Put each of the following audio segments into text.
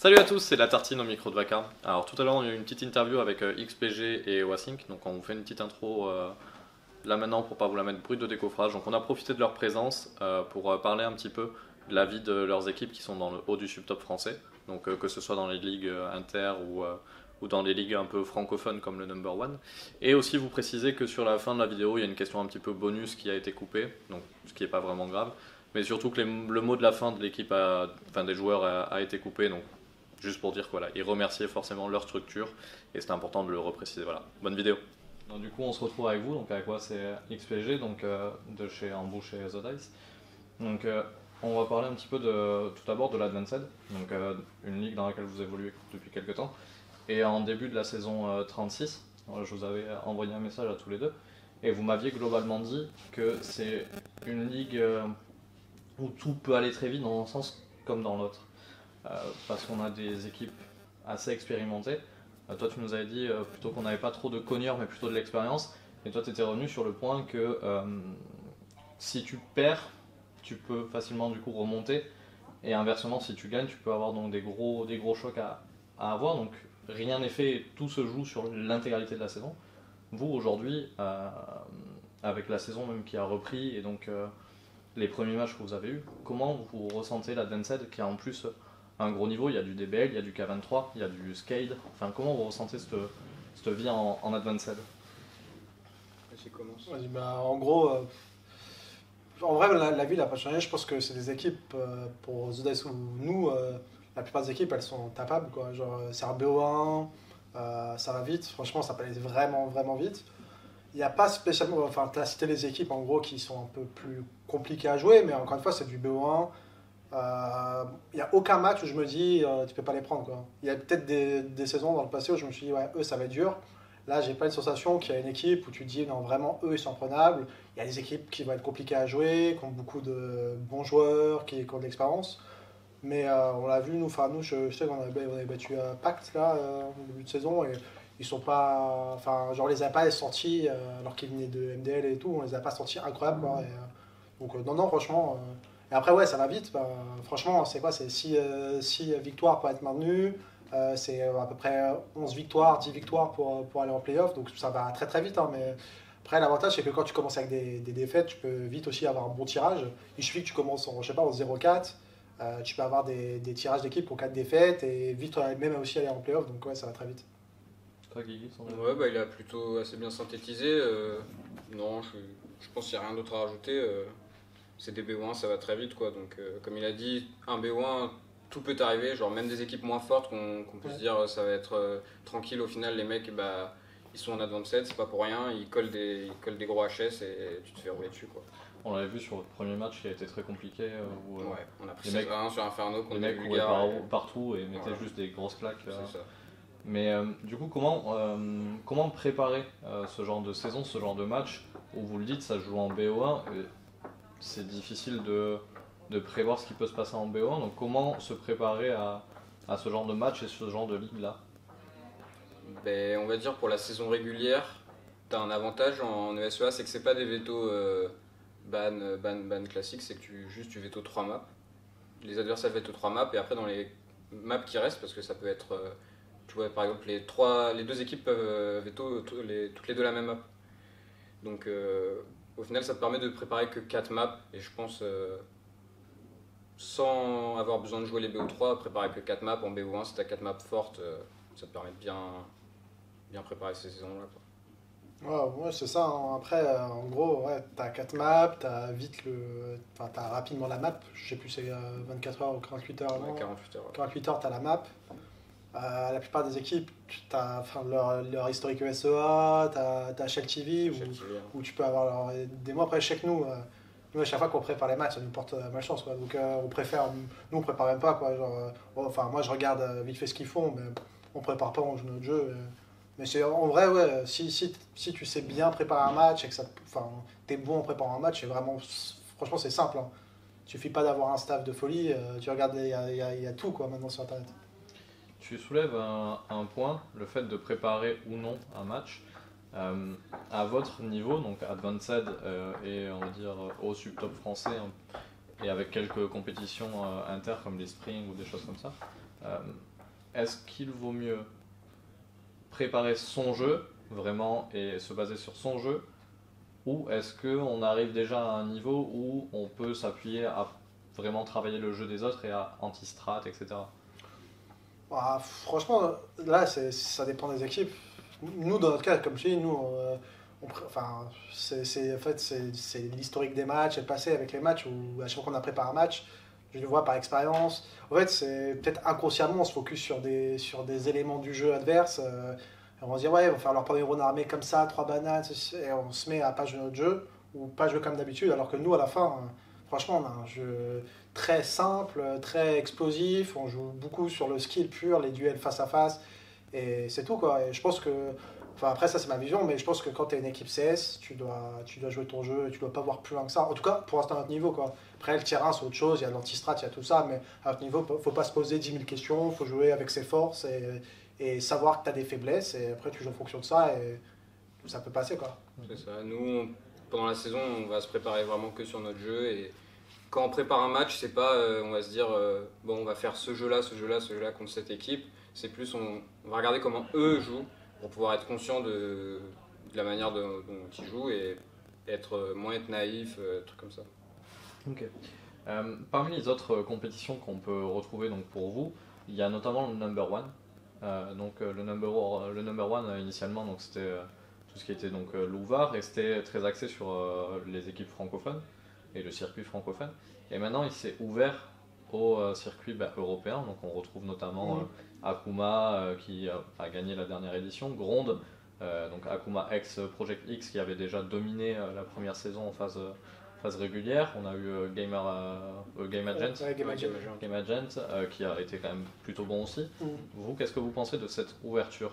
Salut à tous, c'est la tartine au micro de Vacarme. Alors tout à l'heure on a eu une petite interview avec XPG et Wasync, donc on vous fait une petite intro là maintenant pour pas vous la mettre brute de décoffrage. Donc on a profité de leur présence pour parler un petit peu de la vie de leurs équipes qui sont dans le haut du subtop français, donc que ce soit dans les ligues inter ou dans les ligues un peu francophones comme le number one. Et aussi vous préciser que sur la fin de la vidéo il y a une question un petit peu bonus qui a été coupée, donc ce qui n'est pas vraiment grave. Mais surtout que le mot de la fin de l'équipe, enfin des joueurs a été coupé, donc juste pour dire que voilà, ils remerciaient forcément leur structure et c'était important de le repréciser. Voilà, bonne vidéo. Donc, du coup, on se retrouve avec vous, donc avec moi c'est XPG, donc de chez Embouche et The Dice. Donc on va parler un petit peu tout d'abord de l'Advanced, donc une ligue dans laquelle vous évoluez depuis quelques temps. Et en début de la saison 36, je vous avais envoyé un message à tous les deux et vous m'aviez globalement dit que c'est une ligue où tout peut aller très vite dans un sens comme dans l'autre. Parce qu'on a des équipes assez expérimentées. Toi, tu nous avais dit plutôt qu'on n'avait pas trop de cogneurs, mais plutôt de l'expérience. Et toi, tu étais revenu sur le point que si tu perds, tu peux facilement du coup remonter. Et inversement, si tu gagnes, tu peux avoir donc des gros chocs à avoir. Donc rien n'est fait, tout se joue sur l'intégralité de la saison. Vous, aujourd'hui, avec la saison même qui a repris et donc les premiers matchs que vous avez eus, comment vous ressentez l'Advanced qui a en plus un gros niveau? Il y a du DBL, il y a du K23, il y a du Skade. Enfin, comment vous ressentez cette vie en Advanced? Vas-y, commence. Vas-y, bah, en gros, en vrai, la vie n'a pas changé. Je pense que c'est des équipes, pour The Dice ou nous, la plupart des équipes, elles sont tapables, quoi. Genre, c'est un BO1, ça va vite. Franchement, ça peut aller vraiment, vraiment vite. Il n'y a pas spécialement, enfin, tu as cité les équipes, en gros, qui sont un peu plus compliquées à jouer, mais encore une fois, c'est du BO1. Il n'y a aucun match où je me dis, tu peux pas les prendre, quoi. Il y a peut-être des saisons dans le passé où je me suis dit, ouais, eux, ça va être dur. Là, j'ai pas une sensation qu'il y a une équipe où tu te dis, non, vraiment, eux, ils sont prenables. Il y a des équipes qui vont être compliquées à jouer, qui ont beaucoup de bons joueurs, qui ont de l'expérience. Mais on l'a vu, nous, enfin, nous, je sais qu'on avait battu Pact, là, au début de saison, et ils sont pas. Enfin, genre, on les a pas sentis, alors qu'ils venaient de MDL et tout, on les a pas sentis incroyables, quoi. Donc, non, non, franchement. Et après, ouais, ça va vite. Bah, franchement, c'est quoi? C'est 6 victoires pour être maintenu. C'est à peu près 11 victoires, 10 victoires pour aller en playoff. Donc ça va très très vite, hein, mais après, l'avantage, c'est que quand tu commences avec des défaites, tu peux vite aussi avoir un bon tirage. Il suffit que tu commences en, je sais pas, en 0-4. Tu peux avoir des tirages d'équipe pour 4 défaites et vite même aussi aller en playoff. Donc ouais, ça va très vite. Toi, Guigui, Ouais, bah, il a plutôt assez bien synthétisé. Non, je pense qu'il n'y a rien d'autre à rajouter. C'est des BO1, ça va très vite, quoi. Donc, comme il a dit, un BO1, tout peut arriver. Genre, même des équipes moins fortes qu'on peut se dire ça va être tranquille. Au final, les mecs, bah, ils sont en advanced, c'est pas pour rien. Ils collent des gros HS et tu te fais rouler dessus, quoi. On l'avait vu sur le premier match qui a été très compliqué. Où, Ouais, on a pris les mecs, 16-1 sur Inferno contre les des mecs couraient Bulgares. partout et mettaient Voilà. juste des grosses claques. C'est ça. Mais du coup, comment préparer ce genre de saison, ce genre de match où vous le dites, ça se joue en BO1 et c'est difficile de prévoir ce qui peut se passer en BO1. Donc comment se préparer à ce genre de match et ce genre de ligue-là? Ben, on va dire pour la saison régulière, tu as un avantage en ESEA, c'est que c'est pas des vétos ban classiques, c'est que tu véto 3 maps. Les adversaires véto 3 maps et après dans les maps qui restent, parce que ça peut être, tu vois par exemple les deux équipes peuvent veto toutes les deux la même map. Donc au final ça te permet de préparer que 4 maps et je pense sans avoir besoin de jouer les BO3, préparer que 4 maps en BO1, si tu as 4 maps fortes, ça te permet de bien préparer ces saisons-là, quoi. Ouais, c'est ça, hein. Après, en gros, ouais, t'as 4 maps, t'as vite enfin, t'as rapidement la map. Je sais plus, c'est 24 heures ou 48 heures avant. Ouais, 48 heures. Ouais. 48 heures, t'as la map. La plupart des équipes, t'as enfin, leur historique ESEA, t'as Shell TV, Chaque hiver. où tu peux avoir des mois. Après, chez nous, nous, à chaque fois qu'on prépare les matchs, ça nous porte malchance, quoi. Donc, nous, on prépare même pas, quoi. Genre, enfin, moi, je regarde vite fait ce qu'ils font, mais on prépare pas, on joue notre jeu. Mais c'est en vrai, ouais, si tu sais bien préparer un match et que enfin, t'es bon en préparant un match, c'est vraiment, franchement, c'est simple, hein. Il suffit pas d'avoir un staff de folie, tu regardes, il y a tout, quoi, maintenant sur Internet. Tu soulèves un point, le fait de préparer ou non un match. À votre niveau, donc Advanced et on va dire au subtop français, et avec quelques compétitions inter comme les Spring ou des choses comme ça, est-ce qu'il vaut mieux préparer son jeu vraiment et se baser sur son jeu, ou est-ce qu'on arrive déjà à un niveau où on peut s'appuyer à vraiment travailler le jeu des autres et à anti-strat, etc. Bah, franchement, là, ça dépend des équipes. Nous, dans notre cas, comme je dis, nous, enfin, en fait, c'est l'historique des matchs et le passé avec les matchs où à chaque fois qu'on a préparé un match, je le vois par expérience. En fait, c'est peut-être inconsciemment, on se focus sur des éléments du jeu adverse. Et on va se dire, ouais, on va faire leur premier round armé comme ça, 3 bananes, et on se met à pas jouer notre jeu ou pas jouer comme d'habitude. Alors que nous, à la fin, franchement, on a un jeu très simple, très explosif. On joue beaucoup sur le skill pur, les duels face à face. Et c'est tout, quoi. Et je pense que. Enfin, après, ça, c'est ma vision, mais je pense que quand tu es une équipe CS, tu dois jouer ton jeu et tu dois pas voir plus loin que ça. En tout cas, pour l'instant, à notre niveau, quoi. Après, le terrain, c'est autre chose. Il y a l'anti-strat, il y a tout ça. Mais à notre niveau, faut pas se poser 10 000 questions. Faut jouer avec ses forces et savoir que tu as des faiblesses. Et après, tu joues en fonction de ça et ça peut passer, quoi. C'est ça. Nous, pendant la saison, on va se préparer vraiment que sur notre jeu. Et quand on prépare un match, c'est pas on va se dire bon, on va faire ce jeu-là, ce jeu-là, ce jeu-là contre cette équipe. C'est plus on va regarder comment eux jouent pour pouvoir être conscient de la manière dont ils jouent et moins être naïf, trucs comme ça. Ok. Parmi les autres compétitions qu'on peut retrouver donc pour vous, il y a notamment le number one. Le number one initialement donc c'était tout ce qui était donc l'UVAR et c'était très axé sur les équipes francophones et le circuit francophone. Et maintenant il s'est ouvert au circuit européen, donc on retrouve notamment Akuma qui a gagné la dernière édition, Gronde, donc Akuma ex Project X qui avait déjà dominé la première saison en phase régulière. On a eu Game Agent, Game Agent qui a été quand même plutôt bon aussi. Vous, qu'est-ce que vous pensez de cette ouverture?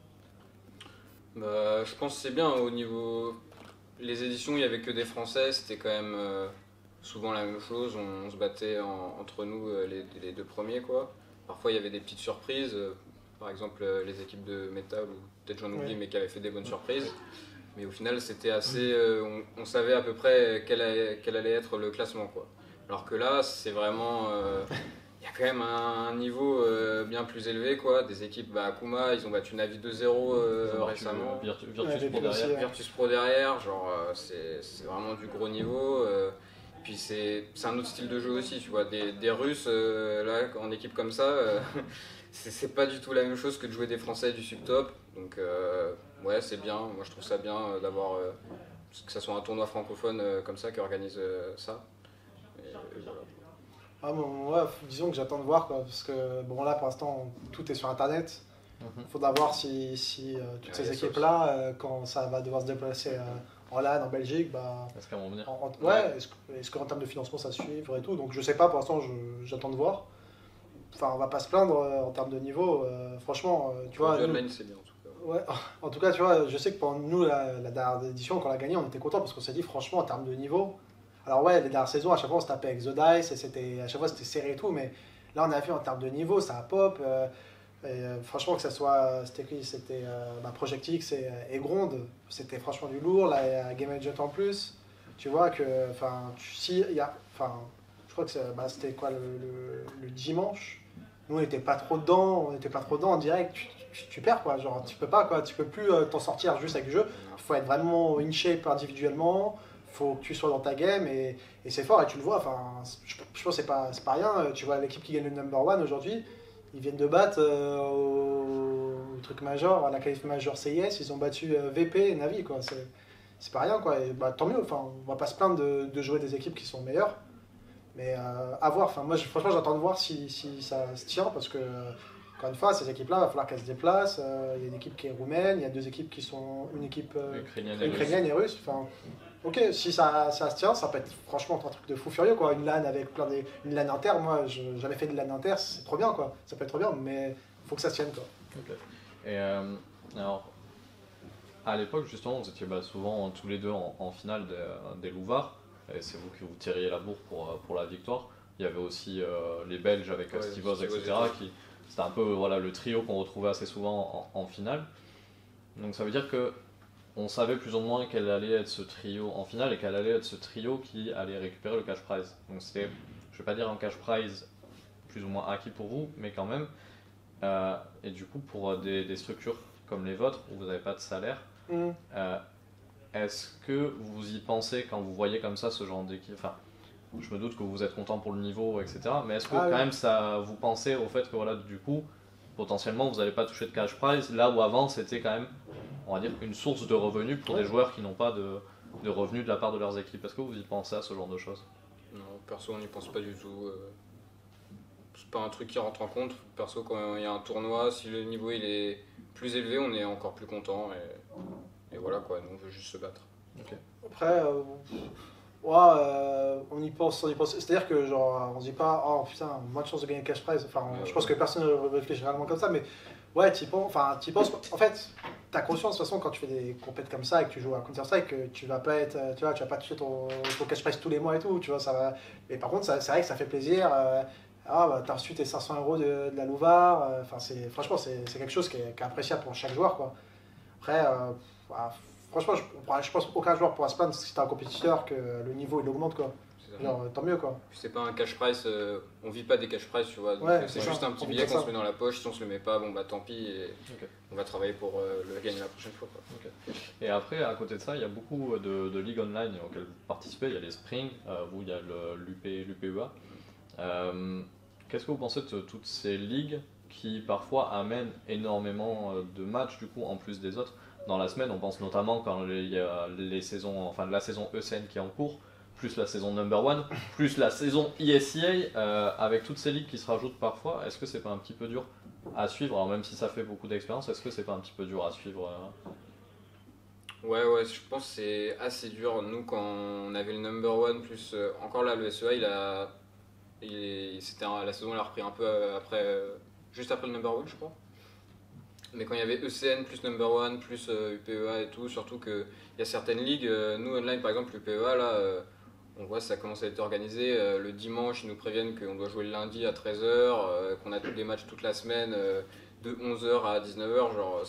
Je pense que c'est bien au niveau. Les éditions, il n'y avait que des Français, c'était quand même souvent la même chose. On se battait entre nous les deux premiers, quoi. Parfois, il y avait des petites surprises, par exemple les équipes de Metal, ou peut-être j'en oublie, mais qui avaient fait des bonnes surprises. Mais au final, c'était assez. On savait à peu près quel allait être le classement, quoi. Alors que là, c'est vraiment. Il y a quand même un niveau bien plus élevé, quoi. Des équipes, Akuma, ils ont battu Navi 2-0 récemment. Virtus Pro derrière, genre c'est vraiment du gros niveau. Puis c'est un autre style de jeu aussi, tu vois. Des Russes, là, en équipe comme ça, c'est pas du tout la même chose que de jouer des Français du subtop. Donc ouais, c'est bien. Moi, je trouve ça bien d'avoir que ça soit un tournoi francophone comme ça qui organise ça. Et voilà. Ah bon, ouais, disons que j'attends de voir, quoi, parce que bon, là pour l'instant tout est sur internet. Il faudra voir si toutes ces équipes-là, quand ça va devoir se déplacer en LAN, en Belgique, est-ce qu'elles vont venir? Ouais, est-ce qu'en termes de financement ça suivre et tout. Donc je sais pas, pour l'instant j'attends de voir. Enfin, on va pas se plaindre en termes de niveau. Franchement, tu vois. Online, c'est bien en tout cas. Ouais, en tout cas, tu vois, je sais que pour nous, la dernière édition, quand on l'a gagné, on était content parce qu'on s'est dit, franchement, en termes de niveau. Alors, ouais, les dernières saisons, à chaque fois, on se tapait avec The Dice et à chaque fois, c'était serré et tout, mais là, on a vu en termes de niveau, ça a pop. Franchement, que ça soit. C'était qui? C'était Project X et Gronde, c'était franchement du lourd. Là, il y a Game Agent en plus. Tu vois que. Enfin, si, il y a. Enfin, je crois que c'était quoi le dimanche? Nous, on n'était pas trop dedans, en direct. Tu perds, quoi. Genre, tu peux pas, quoi. Tu peux plus t'en sortir juste avec le jeu. Il faut être vraiment in shape individuellement. Faut que tu sois dans ta game et c'est fort. Et tu le vois. Enfin, je pense que c'est pas rien. Tu vois l'équipe qui gagne le number one aujourd'hui. Ils viennent de battre au truc major, à la qualif major CIS. Ils ont battu VP et Navi, quoi. C'est pas rien, quoi. Et tant mieux. Enfin, on va pas se plaindre de jouer des équipes qui sont meilleures. Mais à voir, enfin, moi franchement j'attends de voir si ça se tient parce que, encore une fois, ces équipes-là, il va falloir qu'elles se déplacent. Il y a une équipe qui est roumaine, il y a deux équipes qui sont une équipe ukrainienne et russe. Enfin, ok, si ça se tient, ça peut être franchement un truc de fou furieux, quoi. Une LAN avec une LAN inter, moi j'ai jamais fait de LAN inter, c'est trop bien, quoi. Ça peut être trop bien, mais faut que ça se tienne, quoi. Okay. Et alors, à l'époque, justement, vous étiez souvent tous les deux en finale des Louvars. Et c'est vous qui vous tiriez la bourre pour la victoire. Il y avait aussi les Belges avec Steve Oz, etc. C'était un peu le trio qu'on retrouvait assez souvent en finale. Donc ça veut dire que on savait plus ou moins quel allait être ce trio en finale et quel allait être ce trio qui allait récupérer le cash prize. Donc c'était, je vais pas dire un cash prize plus ou moins acquis pour vous, mais quand même, Et du coup, pour des structures comme les vôtres, où vous n'avez pas de salaire, euh, est-ce que vous y pensez quand vous voyez comme ça ce genre d'équipe? Enfin, je me doute que vous êtes content pour le niveau, etc. Mais est-ce que quand même vous pensez au fait que voilà, du coup, potentiellement, vous n'allez pas toucher de cash prize, là où avant c'était quand même, on va dire, une source de revenus pour des joueurs qui n'ont pas de revenus de la part de leurs équipes. Est-ce que vous y pensez à ce genre de choses? Non, perso, on n'y pense pas du tout. C'est pas un truc qui rentre en compte. Perso, quand il y a un tournoi, si le niveau il est plus élevé, on est encore plus content. Et voilà quoi, nous on veut juste se battre. Okay. Après, on y pense. C'est-à-dire que genre, on se dit pas, oh putain, moins de chance de gagner cash prize. Enfin, je pense que personne ne réfléchit réellement comme ça, mais ouais, t'y penses. En fait, t'as conscience de toute façon quand tu fais des compètes comme ça et que tu joues à Counter-Strike que tu vas pas être, tu vas pas toucher ton cash prize tous les mois et tout, tu vois, ça va. Mais par contre, c'est vrai que ça fait plaisir. T'as reçu tes 500 € de la Louvar. Franchement, c'est quelque chose qui est appréciable pour chaque joueur, quoi. Après, franchement, je pense qu'aucun joueur pourra se plaindre si t'es un compétiteur que le niveau il augmente, quoi. Genre, tant mieux, quoi. C'est pas un cash price, on vit pas des cash price, tu vois. C'est juste un petit billet qu'on se met dans la poche. Si on se le met pas, bon bah tant pis. Et on va travailler pour le gagner la prochaine fois, quoi. Et après, à côté de ça, il y a beaucoup de ligues online auxquelles vous participez. Il y a les Spring, il y a l'UPEA. Qu'est-ce que vous pensez de toutes ces ligues qui parfois amènent énormément de matchs du coup en plus des autres dans la semaine? On pense notamment quand il y a les saisons, enfin la saison ECN qui est en cours, plus la saison Number One, plus la saison ESEA, avec toutes ces ligues qui se rajoutent parfois. Est-ce que c'est pas un petit peu dur à suivre? Alors même si ça fait beaucoup d'expérience, est-ce que c'est pas un petit peu dur à suivre? Ouais, je pense que c'est assez dur. Nous, quand on avait le Number One, plus encore là, le SEA, la saison elle a repris un peu juste après le Number One, je crois. Mais quand il y avait ECN plus Number One plus UPEA et tout, surtout qu'il y a certaines ligues, nous online par exemple, l'UPEA là, on voit ça commence à être organisé. Le dimanche, ils nous préviennent qu'on doit jouer le lundi à 13h, qu'on a tous les matchs toute la semaine de 11h à 19h. Genre,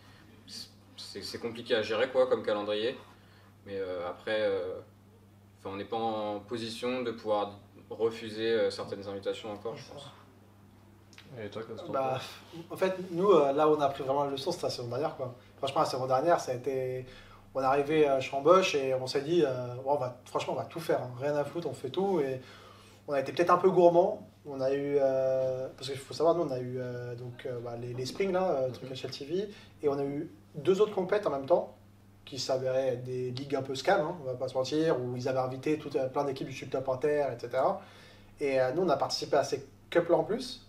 c'est compliqué à gérer quoi comme calendrier. Mais après, on n'est pas en position de pouvoir refuser certaines invitations encore, je pense. Et toi, qu'est-ce que En fait, nous, là où on a appris vraiment la leçon, c'était la saison dernière, quoi. Franchement, la saison dernière, ça a été. On est arrivé à Chamboche et on s'est dit, franchement, on va tout faire, hein. Rien à foutre, on fait tout. Et on a été peut-être un peu gourmand. On a eu. Parce qu'il faut savoir, nous, on a eu les Springs, là, truc HL TV. Et on a eu 2 autres compètes en même temps, qui s'avéraient être des ligues un peu scam, hein, on va pas se mentir, où ils avaient invité plein d'équipes du Subtop Inter, etc. Et nous, on a participé à ces cups-là en plus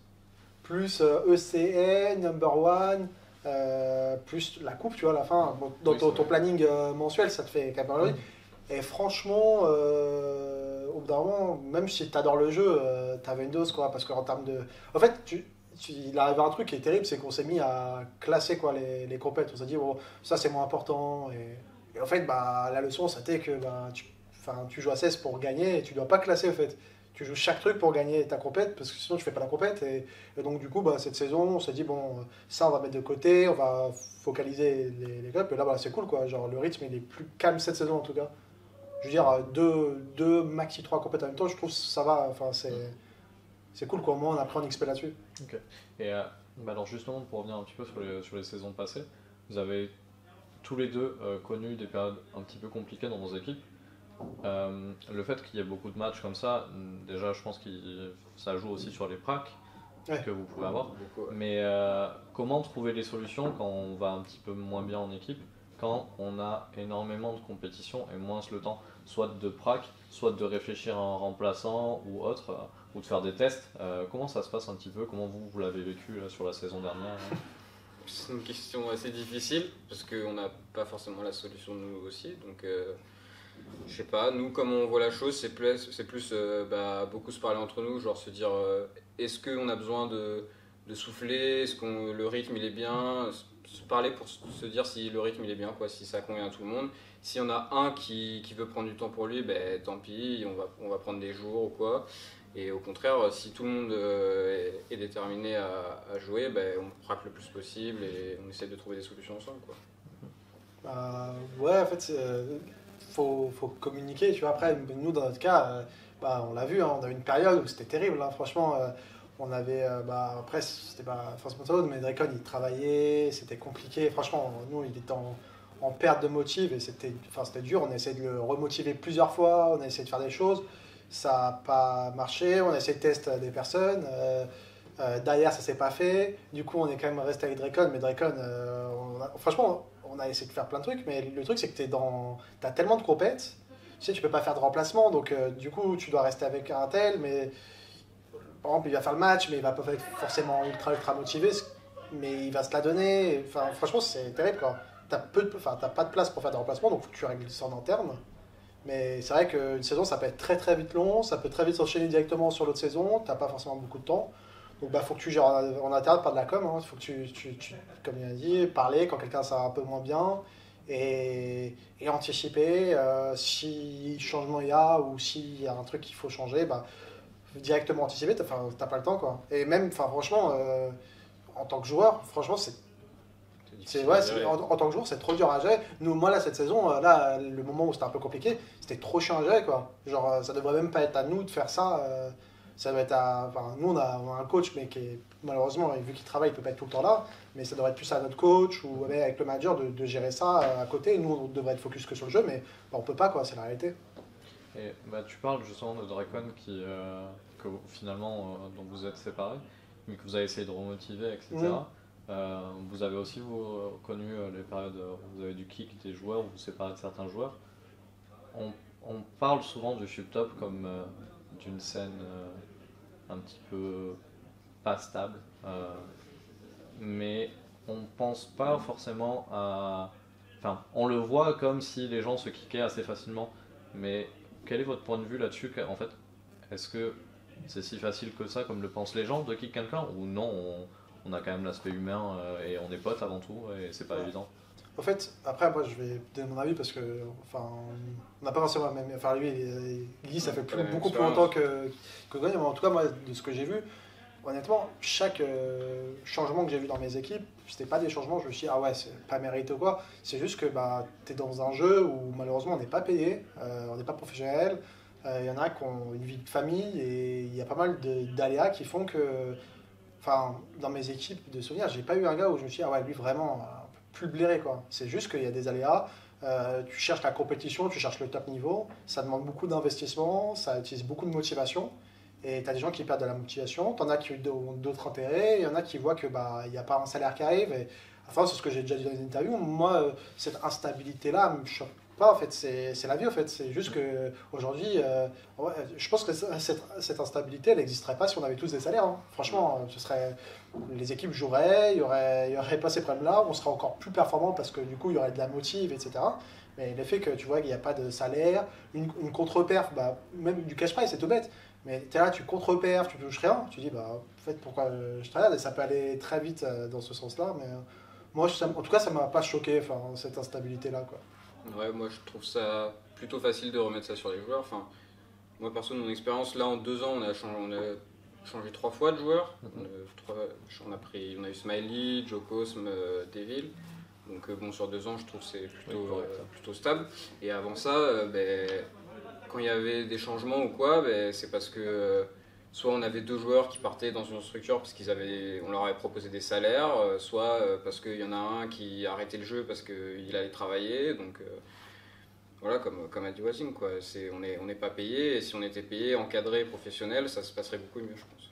ECN, Number One, plus la coupe, tu vois, à la fin. Bon, dans ton planning mensuel, ça te fait quand même. Et franchement, au bout d'un moment, même si tu adores le jeu, t'avais une dose, quoi. Parce qu'en termes de. En fait, il arrive un truc qui est terrible, c'est qu'on s'est mis à classer quoi, les compètes. On s'est dit, bon, ça c'est moins important. Et en fait, la leçon, c'était que tu joues à 16 pour gagner et tu dois pas classer, en fait. Tu joues chaque truc pour gagner ta compète parce que sinon tu fais pas la compète et donc du coup cette saison on s'est dit bon ça on va mettre de côté, on va focaliser les clubs et là c'est cool quoi, genre le rythme il est plus calme cette saison en tout cas. Je veux dire deux maxi 3 compètes en même temps, je trouve que ça va, enfin c'est cool quoi, au moins on a pris en XP là-dessus. Ok. Et alors justement pour revenir un petit peu sur les saisons passées, vous avez tous les deux connu des périodes un petit peu compliquées dans vos équipes. Le fait qu'il y ait beaucoup de matchs comme ça, déjà je pense que ça joue aussi sur les pracs que vous pouvez avoir. Beaucoup, ouais. Mais comment trouver les solutions quand on va un petit peu moins bien en équipe, quand on a énormément de compétition et moins le temps, soit de prac, soit de réfléchir à un remplaçant ou autre, ou de faire des tests. Comment ça se passe un petit peu? Comment vous l'avez vécu là, sur la saison dernière? C'est une question assez difficile parce qu'on n'a pas forcément la solution nous aussi, donc je sais pas, nous comme on voit la chose, c'est plus beaucoup se parler entre nous, genre se dire est-ce qu'on a besoin de souffler, est-ce que le rythme il est bien, se parler pour se dire si le rythme il est bien, quoi, si ça convient à tout le monde. S'il y en a un qui veut prendre du temps pour lui, tant pis, on va prendre des jours ou quoi. Et au contraire, si tout le monde est déterminé à jouer, on praque le plus possible et on essaie de trouver des solutions ensemble, quoi. En fait, faut communiquer, tu vois. Après, nous, dans notre cas, on l'a vu, hein, on a eu une période où c'était terrible, hein, franchement. On avait, après, c'était pas forcément ça, mais Dracon, il travaillait, c'était compliqué. Franchement, nous, il était en perte de motive et c'était dur. On a essayé de le remotiver plusieurs fois, on a essayé de faire des choses. Ça n'a pas marché, on a essayé de tester des personnes. Derrière, ça s'est pas fait. Du coup, on est quand même resté avec Dracon, mais Dracon, franchement, on a essayé de faire plein de trucs, mais le truc, c'est que t'as tellement de compètes, tu sais, tu peux pas faire de remplacement, donc du coup, tu dois rester avec un tel, mais par exemple, il va faire le match, mais il va pas être forcément ultra motivé, mais il va se la donner. Enfin, franchement, c'est terrible, quoi. T'as pas de place pour faire des remplacements, donc faut que tu règles ça en interne. Mais c'est vrai qu'une saison, ça peut être très vite long, ça peut très vite s'enchaîner directement sur l'autre saison, t'as pas forcément beaucoup de temps. Donc faut que tu gères en interne par de la com, hein. Faut que comme il a dit, parler quand quelqu'un ça va un peu moins bien et anticiper si changement il y a ou s'il y a un truc qu'il faut changer, directement anticiper, t'as pas le temps quoi. Et même, franchement, en tant que joueur, franchement, en tant que joueur, c'est trop dur à gérer. Moi, là, cette saison, le moment où c'était un peu compliqué, c'était trop chiant à gérer, quoi. Genre, ça devrait même pas être à nous de faire ça. Ça doit être nous, on a un coach, mais qui est, malheureusement, vu qu'il travaille, il peut pas être tout le temps là. Mais ça devrait être plus à notre coach ou avec le manager de gérer ça à côté. Nous, on devrait être focus que sur le jeu, mais on peut pas, quoi. C'est la réalité. Et tu parles justement de Dracon que finalement dont vous êtes séparés, mais que vous avez essayé de remotiver, etc. Vous avez aussi connu les périodes où vous avez dû kick des joueurs, où vous séparez de certains joueurs. On parle souvent du Subtop comme d'une scène un petit peu pas stable, mais on pense pas forcément à... Enfin, on le voit comme si les gens se kickaient assez facilement, mais quel est votre point de vue là-dessus? En fait, est-ce que c'est si facile que ça, comme le pensent les gens, de kick quelqu'un? Ou non, on a quand même l'aspect humain et on est potes avant tout, et c'est pas évident. En fait, après, moi, je vais donner mon avis parce que, on n'a pas forcément la même. Enfin, Guy, ça fait beaucoup plus longtemps que Gwen, mais en tout cas, moi, de ce que j'ai vu, honnêtement, chaque changement que j'ai vu dans mes équipes, c'était pas des changements, je me suis dit, ah ouais, c'est pas mérité ou quoi. C'est juste que tu es dans un jeu où malheureusement on n'est pas payé, on n'est pas professionnel. Il y en a qui ont une vie de famille et il y a pas mal d'aléas qui font que, dans mes équipes de souvenirs, j'ai pas eu un gars où je me suis dit, ah ouais, lui vraiment, plus blairer quoi. C'est juste qu'il y a des aléas. Tu cherches la compétition, tu cherches le top niveau, ça demande beaucoup d'investissement, ça utilise beaucoup de motivation. Et tu as des gens qui perdent de la motivation, tu en as qui ont d'autres intérêts, il y en a qui voient que il n'y a pas un salaire qui arrive. Et, c'est ce que j'ai déjà dit dans les interviews. Moi, cette instabilité-là me choque pas, en fait. C'est la vie, en fait. C'est juste qu'aujourd'hui, je pense que cette instabilité, elle n'existerait pas si on avait tous des salaires, hein. Franchement, les équipes joueraient, il y aurait pas ces problèmes-là, on serait encore plus performant parce que du coup, il y aurait de la motive, etc. Mais l'effet que tu vois qu'il n'y a pas de salaire, une contre-perf, même du cash prize, c'est tout bête. Mais tu es là, tu contre-perfs, tu touches rien, tu dis, en fait, pourquoi je travaille? Et ça peut aller très vite dans ce sens-là. Mais moi, en tout cas, ça m'a pas choqué, cette instabilité-là, quoi. Ouais, moi, je trouve ça plutôt facile de remettre ça sur les joueurs. Moi, perso, de mon expérience, là, en 2 ans, on a changé 3 fois de joueurs. On a eu Smiley, Joe Cosme, Devil. Donc, sur 2 ans, je trouve que c'est plutôt stable. Et avant ça, quand il y avait des changements ou quoi, c'est parce que soit on avait 2 joueurs qui partaient dans une structure parce on leur avait proposé des salaires, soit parce qu'il y en a un qui arrêtait le jeu parce qu'il allait travailler. Donc voilà, comme a dit Wassim, quoi. On n'est pas payé, et si on était payé, encadré, professionnel, ça se passerait beaucoup mieux, je pense.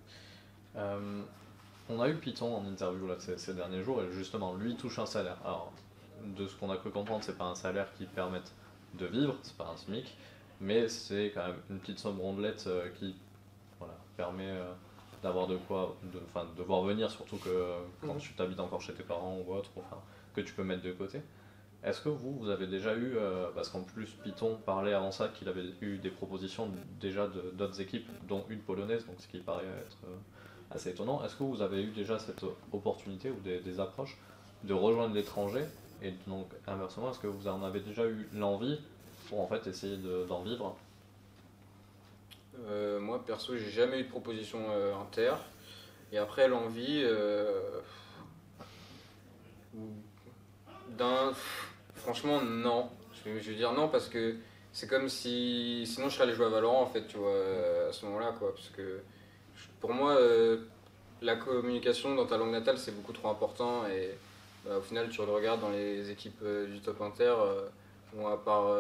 Okay. On a eu Python en interview là, ces derniers jours, et justement, lui touche un salaire. Alors, de ce qu'on a cru comprendre, c'est pas un salaire qui permette de vivre, c'est pas un SMIC, mais c'est quand même une petite somme rondelette qui permet d'avoir de quoi, de voir venir, surtout que quand tu t'habites encore chez tes parents ou autre, que tu peux mettre de côté. Est-ce que vous avez déjà eu, parce qu'en plus Python parlait avant ça qu'il avait eu des propositions déjà d'autres équipes, dont une polonaise, donc ce qui paraît être assez étonnant. Est-ce que vous avez eu déjà cette opportunité ou des approches de rejoindre l'étranger, et donc inversement, est-ce que vous en avez déjà eu l'envie pour en fait essayer d'en vivre? Moi perso, j'ai jamais eu de proposition inter. Et après, l'envie franchement, non. Je veux dire non, parce que c'est comme si. Sinon, je serais allé jouer à Valorant en fait, tu vois, à ce moment-là, quoi. Parce que Pour moi, la communication dans ta langue natale, c'est beaucoup trop important. Et au final, tu le regardes dans les équipes du top inter, bon,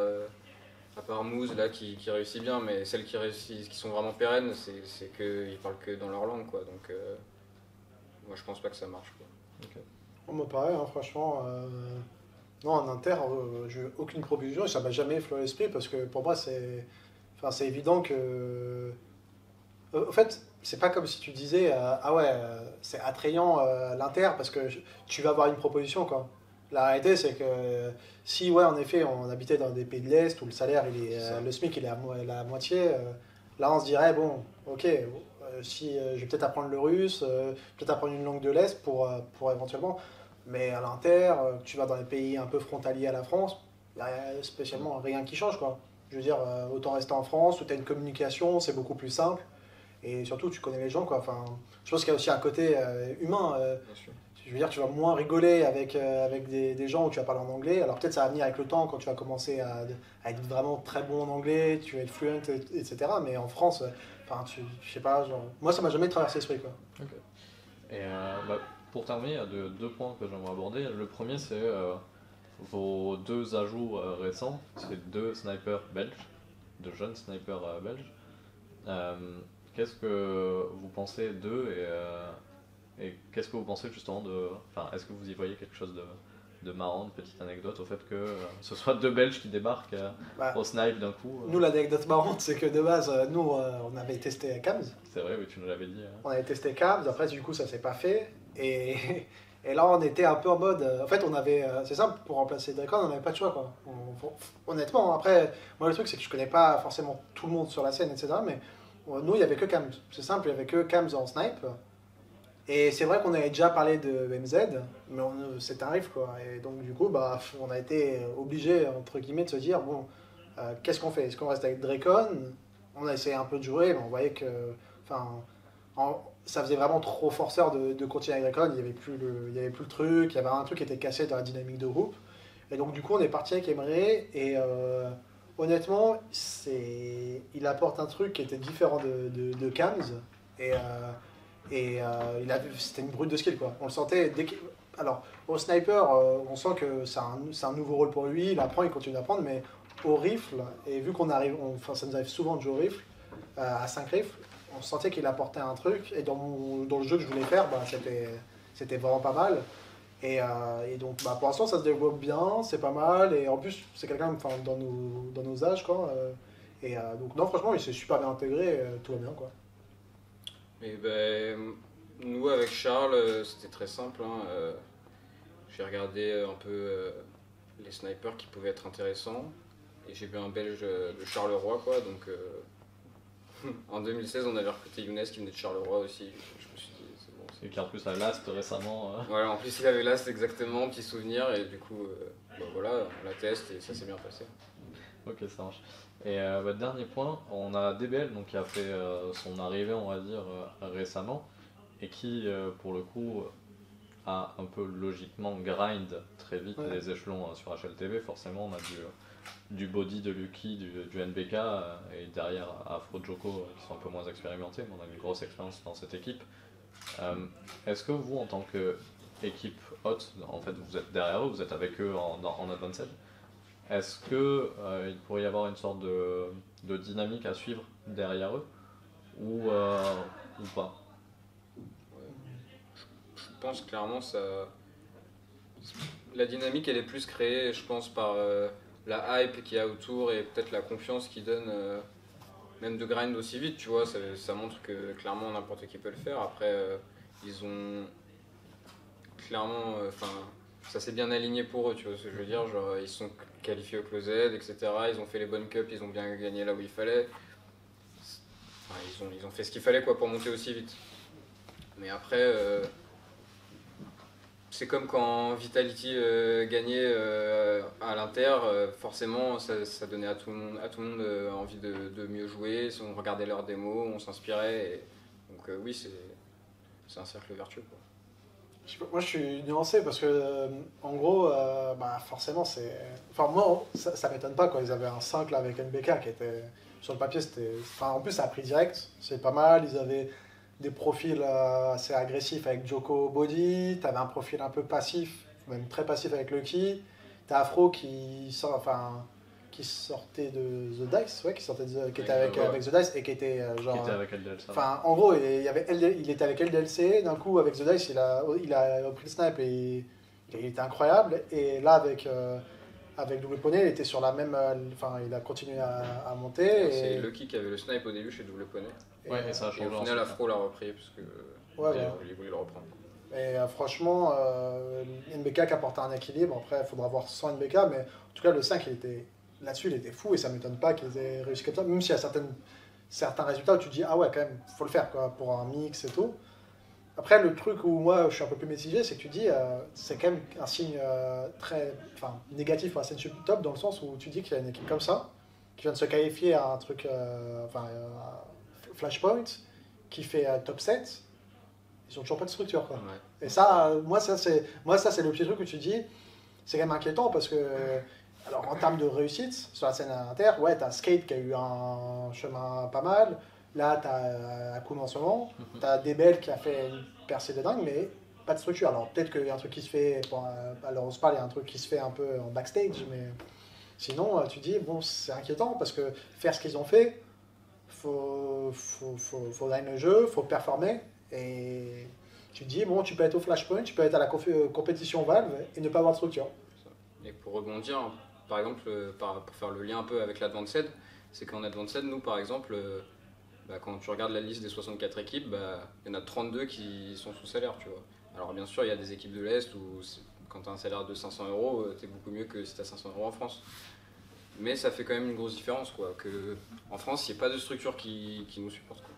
à part Moose là, qui réussit bien, mais celles qui réussissent, qui sont vraiment pérennes, c'est qu'ils parlent que dans leur langue. Quoi. Donc, moi, je pense pas que ça marche. Quoi. Ok. On me paraît, hein, franchement. Non, en inter, j'ai aucune proposition et ça m'a jamais effleuré l'esprit parce que pour moi, c'est évident que. En fait, c'est pas comme si tu disais ah ouais, c'est attrayant l'Inter parce que tu vas avoir une proposition quoi. La réalité, c'est que si, ouais, en effet, on habitait dans des pays de l'Est où le salaire, le SMIC, il est la moitié, là, on se dirait, bon, ok, si je vais peut-être apprendre le russe, peut-être apprendre une langue de l'Est pour éventuellement. Mais à l'Inter, tu vas dans les pays un peu frontaliers à la France, il n'y a spécialement rien qui change, quoi. Je veux dire, autant rester en France où tu as une communication, c'est beaucoup plus simple. Et surtout, tu connais les gens, quoi. Enfin, je pense qu'il y a aussi un côté humain. Bien sûr. Je veux dire, tu vas moins rigoler avec des gens où tu vas parler en anglais. Alors peut-être ça va venir avec le temps quand tu vas commencer à être vraiment très bon en anglais, tu vas être fluent, etc. Mais en France, enfin, je sais pas, genre, moi ça m'a jamais traversé l'esprit, quoi. Ok. Et pour terminer, il y a deux points que j'aimerais aborder. Le premier, c'est vos deux ajouts récents. C'est deux snipers belges, de jeunes snipers belges. Euh, Qu'est-ce que vous pensez d'eux et qu'est-ce que vous pensez justement de... Enfin, est-ce que vous y voyez quelque chose de marrant, de petite anecdote au fait que ce soit deux Belges qui débarquent Bah, au snipe d'un coup nous, l'anecdote marrante, c'est que de base, nous, on avait testé Cams. C'est vrai, oui, tu nous l'avais dit. On avait testé Cams, après, du coup, ça s'est pas fait. Et, et là, on était un peu en mode. En fait, on avait. C'est simple, pour remplacer Dracon, on n'avait pas de choix, quoi. Honnêtement, après, moi, le truc, c'est que je connais pas forcément tout le monde sur la scène, etc. Mais nous, il y avait que Cams. C'est simple, il y avait que Cams en snipe. Et c'est vrai qu'on avait déjà parlé de MZ, mais c'est un riff, quoi. Et donc, du coup, bah, on a été obligé, entre guillemets, de se dire bon, qu'est-ce qu'on fait? Est-ce qu'on reste avec Dracon? On a essayé un peu de jouer, mais on voyait que. Enfin, ça faisait vraiment trop forceur de continuer avec Dracon. Il y avait plus le truc, il y avait un truc qui était cassé dans la dynamique de groupe. Et donc, du coup, on est parti avec Emre, et honnêtement, il apporte un truc qui était différent de Kams. Et. C'était une brute de skill, quoi. On le sentait alors, au sniper, on sent que c'est un nouveau rôle pour lui. Il apprend, il continue d'apprendre, mais au rifle, et vu qu'on arrive, enfin, ça nous arrive souvent de jouer au rifle, à 5 rifles, on sentait qu'il apportait un truc. Et dans le jeu que je voulais faire, bah, c'était vraiment pas mal. Et donc, bah, pour l'instant, ça se développe bien, c'est pas mal. Et en plus, c'est quelqu'un enfin, dans nos âges, quoi. Donc, non, franchement, il s'est super bien intégré, tout va bien, quoi. Et ben, nous, avec Charles, c'était très simple. Hein, j'ai regardé un peu les snipers qui pouvaient être intéressants. Et j'ai vu un Belge de Charleroi, quoi. Donc, en 2016, on avait recruté Younes qui venait de Charleroi aussi. Je me suis dit, c'est bon. Et qui en plus a Last récemment. Voilà, en plus, il avait là, c'est exactement, petit souvenir. Et du coup, bah, voilà, on la teste et ça s'est bien passé. Ok, ça marche. Et dernier point, on a DBL donc, qui a fait son arrivée, on va dire, récemment, et qui, pour le coup, a un peu logiquement grind très vite Ouais. les échelons sur HLTV. Forcément, on a du body de Lucky, du NBK, et derrière Afro Joko, qui sont un peu moins expérimentés, mais on a une grosse expérience dans cette équipe. Est-ce que vous, en tant qu'équipe haute, en fait, vous êtes derrière eux, vous êtes avec eux en Advanced? Est-ce que il pourrait y avoir une sorte de dynamique à suivre derrière eux ou pas? Je pense clairement ça. La dynamique, elle est plus créée, je pense, par la hype qu'il y a autour et peut-être la confiance qu'ils donnent, même de grind aussi vite, tu vois. Ça montre que clairement n'importe qui peut le faire. Après, ils ont clairement. Enfin, ça s'est bien aligné pour eux, tu vois ce que je veux dire. Genre, ils sont qualifiés au closed, etc. Ils ont fait les bonnes cups, ils ont bien gagné là où il fallait. Enfin, ils ont fait ce qu'il fallait quoi, pour monter aussi vite. Mais après. C'est comme quand Vitality gagnait à l'Inter, forcément ça donnait à tout le monde envie de mieux jouer. On regardait leurs démos, on s'inspirait. Donc oui, c'est un cercle vertueux. Quoi. Je sais pas, moi je suis nuancé parce que en gros, bah, forcément c'est. Enfin, moi ça m'étonne pas quand ils avaient un 5 là, avec NBK qui était. Sur le papier, c'était. Enfin, en plus, ça a pris direct, c'est pas mal. Ils avaient des profils assez agressifs avec Joko Body, t'avais un profil un peu passif, même très passif avec Lucky, t'as Afro qui sortait de The Dice, ouais, qui était avec The Dice et qui était genre. Qui était avec LDLC. Enfin, en gros, il était avec LDLC, d'un coup, avec The Dice, il a pris le snap et il était incroyable. Et là, avec Double Poney, il était sur la même. Enfin, il a continué à monter. C'est Lucky qui avait le snipe au début chez Double Poney. Ouais, et ça a changé. Et au final, Afro l'a repris parce que il voulait le reprendre. Et franchement, NBK qui apporte un équilibre. Après, il faudra voir sans NBK, mais en tout cas, le 5, là-dessus, il était fou et ça ne m'étonne pas qu'ils aient réussi comme ça. Même s'il y a certains résultats où tu te dis, ah ouais, quand même, faut le faire quoi, pour un mix et tout. Après, le truc où moi je suis un peu plus mitigé, c'est que tu dis, c'est quand même un signe très négatif pour la scène top, dans le sens où tu dis qu'il y a une équipe comme ça, qui vient de se qualifier à un truc, Flashpoint, qui fait top 7. Ils n'ont toujours pas de structure, quoi. Ouais. Et ça, moi, ça c'est le petit truc où tu dis, c'est quand même inquiétant parce que, alors en termes de réussite, sur la scène inter, ouais, t'as Skate qui a eu un chemin pas mal, là t'as Akun en ce moment, t'as Debel qui a fait une percée de dingue, mais pas de structure. Alors peut-être qu'il y a un truc qui se fait, alors on se parle, il y a un truc qui se fait un peu en backstage, mais sinon, tu dis, bon, c'est inquiétant parce que faire ce qu'ils ont fait, faut line le jeu, faut performer. Et tu te dis, bon, tu peux être au Flashpoint, tu peux être à la compétition Valve et ne pas avoir de structure. Et pour rebondir, par exemple, pour faire le lien un peu avec l'Advanced, c'est qu'en Advanced, nous par exemple, quand tu regardes la liste des 64 équipes, il y en a 32 qui sont sous salaire, tu vois. Alors bien sûr, il y a des équipes de l'Est où quand tu as un salaire de 500 €, t'es beaucoup mieux que si tu as 500 € en France. Mais ça fait quand même une grosse différence, quoi. Que en France, il n'y a pas de structure qui nous supporte, quoi.